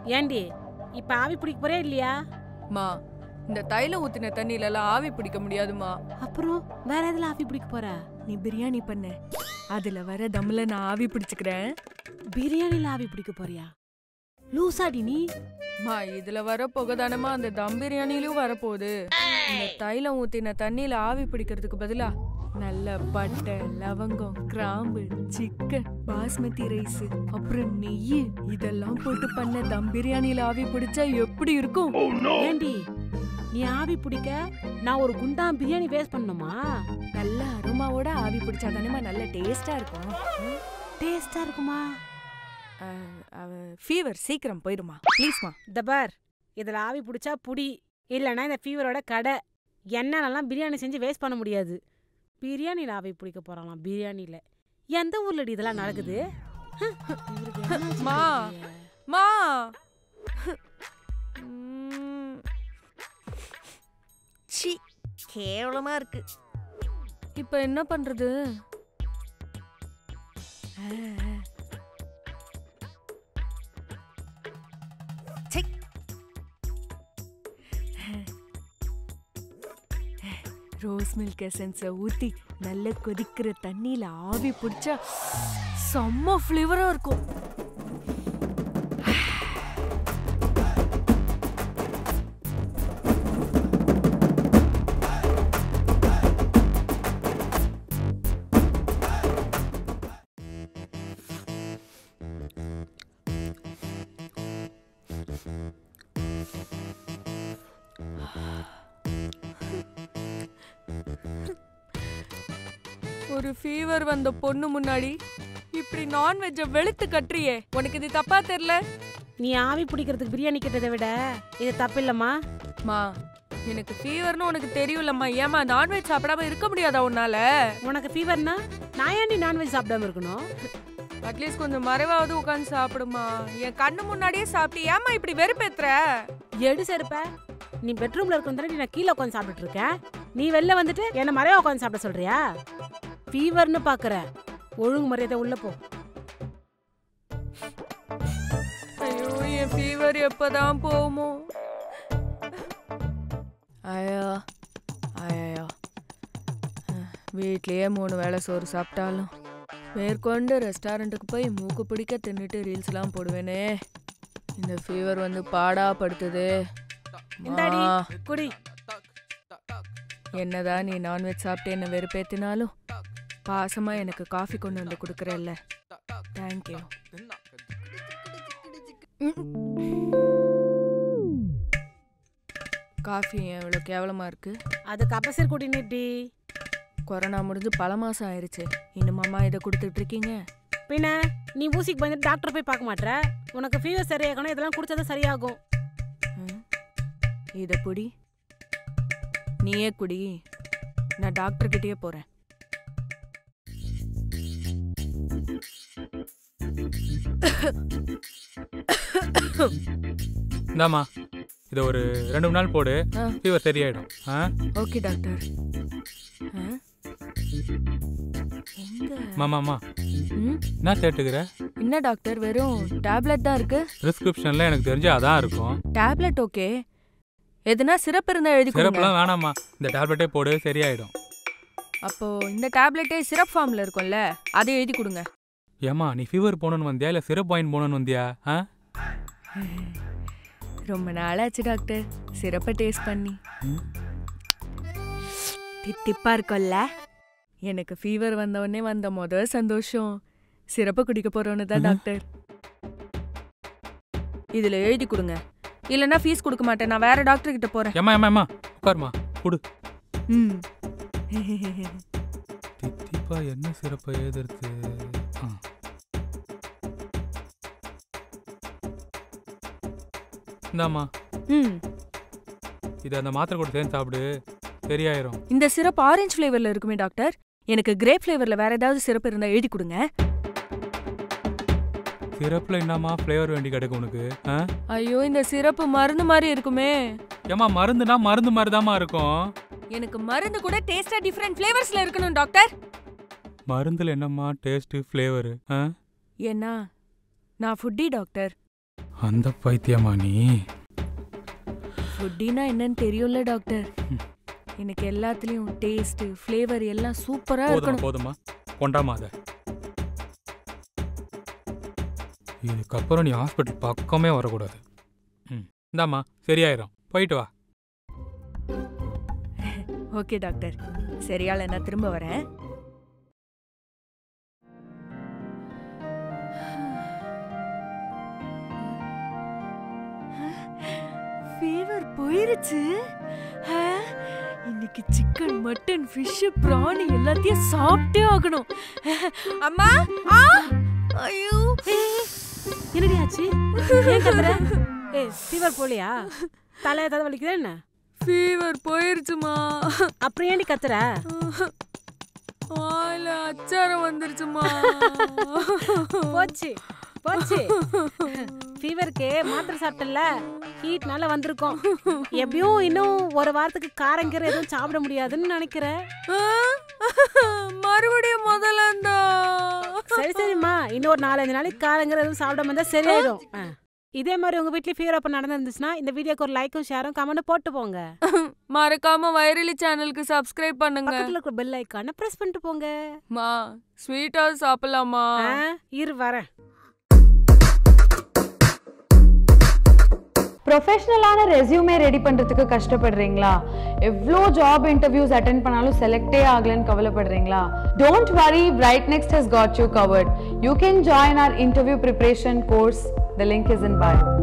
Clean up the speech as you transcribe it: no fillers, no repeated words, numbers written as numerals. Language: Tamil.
ஏண்டி இப்ப ஆவி பிடிக்க போறே இல்லையா? மா, இந்த தைலம் ஊத்தின தண்ணியில எல்லாம் ஆவி பிடிக்க முடியாதுமா. அப்புறம் வேற எதுல ஆவி பிடிக்க போற? நீ பிரியாணி பண்ண, அதுல வர தம்ல நான் ஆவி பிடிச்சுக்கிறேன். பிரியாணில ஆவி பிடிக்க போறியா? லூசாடி நீ. மா, இதுல வர புகைதானமா அந்த தம் பிரியாணிலயும் வரப்போகுது. இந்த தைலம் ஊத்தின தண்ணியில ஆவி பிடிக்கிறதுக்கு பதிலா நல்ல பட்டை, லவங்கம், கிராம்பு, சிக்கன், பாஸ்மதி ரைஸ், அப்புறம் நெய் இதெல்லாம் போட்டு பண்ண தம் பிரியாணியில ஆவி பிடிச்சா எப்படி இருக்கும்? ஏண்டி நீ ஆவி பிடிக்க நான் ஒரு குண்டா பிரியாணி வேஸ்ட் பண்ணணுமா? நல்ல அரோமாவோட ஆவி பிடிச்சா தானேமா நல்ல டேஸ்டா இருக்கும். டேஸ்டா இருக்குமா? ஃபீவர் சீக்கிரம் போயிடுமா ப்ளீஸ்மா. தபார், இதுல ஆவி பிடிச்சா புடி, இல்லைன்னா இந்த ஃபீவரோட கடை. என்னாலலாம் பிரியாணி செஞ்சு வேஸ்ட் பண்ண முடியாது. பிரியாணியில் ஆவி பிடிக்க போறாங்களாம். பிரியாணியில் எந்த ஊர்லடி இதெல்லாம் நடக்குது? மா மா சி, கேவலமா இருக்கு. இப்ப என்ன பண்றது? ரோஸ் மில்க் எசன்ஸை ஊத்தி நல்ல கொதிக்கிற தண்ணியில ஆவி பிடிச்சா செம்ம ஃப்ளேவரா இருக்கும். ஒரு ஃபீவர் வந்த பொண்ணு முன்னாடி இப்படி நான்வெஜ்ஜை வெளுத்து கட்டுறியே, உனக்கு இது தப்பா தெரியல? நீ ஆவி பிடிக்கிறதுக்கு பிரியாணி கேட்டதை விட இது தப்பு இல்லம்மா. மா, எனக்கு ஃபீவர்னு உனக்கு தெரியும்லம்மா. ஏமா நான்வெஜ் சாப்பிடாம இருக்க முடியாதா உன்னால? உனக்கு ஃபீவர்னா நான் ஏன்டி நான்வெஜ் சாப்பிடாம இருக்கணும்? அட்லீஸ்ட் கொஞ்சம் மறைவாவது உட்காந்து சாப்பிடுமா. என் கண்ணு முன்னாடியே சாப்பிட்டு ஏமா இப்படி வெறுப்பேத்துற? எடு செருப்ப. நீ பெட்ரூம்ல இருக்கிற நான் கீழே உட்காந்து சாப்பிட்டு இருக்கேன். நீ வெளில வந்துட்டு என்ன மறைவா உட்காந்து சாப்பிட சொல்றியா? ஃபீவர்னு பாக்குற, ஒழுங்கு மரியாதை உள்ள போ. ஐயோ, என் ஃபீவர் எப்பதான் போகுமோ? ஐயா ஐயா, வீட்லயே 3 வேளை சோறு சாப்பிட்டாலும் மேற்கொண்டு ரெஸ்டாரண்ட்டுக்கு போய் மூக்கு பிடிக்க தின்னுட்டு ரீல்ஸ்லாம் போடுவேனே. இந்த ஃபீவர் வந்து பாடா படுத்துது. குடி. என்னதான் நீ நான்வெஜ் சாப்பிட்டு என்ன வெறுப்பேத்தினாலும் பாசமா எனக்கு காஃபி கொண்டு வந்து கொடுக்குறல்ல, தேங்க்யூ. காஃபி எவ்வளோ கேவலமா இருக்கு. அது கபசர் குடிநீர். கொரோனா முடிஞ்சு பல மாசம் ஆயிடுச்சு, இன்னுமாமா இதை கொடுத்துட்டு இருக்கீங்க? பின்ன நீ ஊசிக்கு பயந்துட்டு டாக்டர் போய் பார்க்க மாட்டேற? உனக்கு ஃபீவர் சரியாகணும், இதெல்லாம் குடிச்சாதான் சரியாகும். இதை குடி, நீயே குடி, நான் டாக்டர் கிட்டயே போறேன். இந்தாமா, இதை ஒரு 2 நாள் போடு, ஃபீவர் சரியாயிடும். Okay doctor. மாமாமா, என்ன தேட்டுக்கிற? என்ன டாக்டர், வெறும் டேப்லெட் தான் இருக்கு? பிரிஸ்கிரிப்ஷன்ல எனக்கு தெரிஞ்சு அதான் இருக்கும். டேப்லெட் ஓகே, எதுனா சிரப் இருந்தா எழுதி கொடுங்க. சிரப்லாம் வேணாமா, இந்த டேப்லெட்டே போடு, சரியாயிடும். அப்போ இந்த டேப்லெட்டே சிரப் ஃபார்ம்ல இருக்கும்ல, அதை எழுதி கொடுங்க. ஏமா, நீ ஃபீவர் போகணுன்னு வந்தியா இல்லை சிரப் வாங்கி போகணுன்னு வந்தியா? ரொம்ப நாளாச்சு டாக்டர் சிரப்பை டேஸ்ட் பண்ணி. தித்திப்பா இருக்கும்ல. எனக்கு ஃபீவர் வந்தவொடனே வந்த முதல் சந்தோஷம் சிரப்பை குடிக்க போறோன்னு தான் டாக்டர். இதுல எழுதி கொடுங்க, இல்லைன்னா ஃபீஸ் கொடுக்க மாட்டேன், நான் வேற டாக்டர் கிட்ட போறேன். ஏமா ஏமா ஏமா உட்காருமா, கொடு. தித்திப்பா என்ன சிரப்பை எழுதுறது? இந்தாமா, இது அந்த மாத்திரை கூட சேர்ந்து சாப்பிடு, சரியாயிரும். இந்த சிரப் ஆரஞ்சு ஃப்ளேவர்ல இருக்குமே டாக்டர், எனக்கு கிரேப் ஃப்ளேவர்ல வேற ஏதாவது சிரப் இருந்தா எழுதி கொடுங்க. சிரப்ல என்னமா ஃப்ளேவர் வேண்டி கிடக்கு உனக்கு? ஐயோ, இந்த சிரப்பு மருந்து மாதிரி இருக்குமே. ஏமா, மருந்துனா மருந்து மாதிரி தாமா இருக்கும். எனக்கு மருந்து கூட டேஸ்டா டிஃபரண்ட் ஃப்ளேவர்ஸ்ல இருக்கணும் டாக்டர். மருந்துல என்னம்மா டேஸ்ட் ஃப்ளேவர்? ஏன்னா நான் ஃபுட்டி டாக்டர். அந்த பைத்தியமா நீ? ஃபுட்டினா என்னன்னு தெரியும்ல டாக்டர். எனக்கு எல்லாத்துலயும் டேஸ்ட் ஃப்ளேவர் எல்லாம் சூப்பரா இருக்கணும். போதுமா கொண்டாமா அத. இதுக்கப்புறம் நீ ஹாஸ்பிட்டல் பக்கமே வரக்கூடாது. இந்தாம்மா சரியாயிரும், போயிட்டு வா. ஓகே டாக்டர், சரியால நான் திரும்ப வரேன். ஃபீவர் போயிருச்சு. இன்னைக்கு சிக்கன் மட்டன் ஃபிஷ் பிராணி எல்லாத்தையும் சாப்பிட்டே ஆகணும். அம்மா ஐயோ என்னடி ஆச்சு? ஏன் கத்துற? ஃபீவர் போலியா? தலை ஏதாவது வலிக்குதா என்ன? ஃபீவர் போயிருச்சுமா. அப்புறம் ஏன்டி கத்துற? ஆயில அச்சாரம் வந்துருச்சுமா. போச்சு போச்சு. ஃபீவருக்கு மாத்திரை சாப்பிட்டல, ஹீட்னால வந்திருக்கோம். எப்படியும் இன்னும் ஒரு வாரத்துக்கு காரங்கீரை எதுவும் சாப்பிட முடியாதுன்னு நினைக்கிறேன். மறுபடியும் முதல்ல இருந்தா? சரி சரிம்மா, இன்னும் ஒரு 4-5 நாளைக்கு காரங்கீரை எதுவும் சாப்பிடாம இருந்தா சரியாயிடும். இதே மாதிரி உங்க வீட்லயும் ஃபீவர் அப்ப நடந்துருந்துச்சுன்னா இந்த வீடியோக்கு ஒரு லைக்கும் ஷேரும் கமெண்ட் போட்டு போங்க. மறக்காம வைரலி சேனலுக்கு சப்ஸ்கிரைப் பண்ணுங்க. பக்கத்துல இருக்கிற பெல் ஐகானை பிரஸ் பண்ணிட்டு போங்க. மா ஸ்வீட்டா சாப்பிடலாமா? இரு வரேன். ப்ரொஃபஷனலான ரெஸ்யூமே ரெடி பண்ணுறதுக்கு கஷ்டப்படுறீங்களா? எவ்வளோ ஜாப் இன்டர்வியூஸ் அட்டென்ட் பண்ணாலும் செலக்டே ஆகலன்னு கவலைப்படுறீங்களா? Don't worry, bright next has got you covered. You can join our interview preparation course. The link is in bio.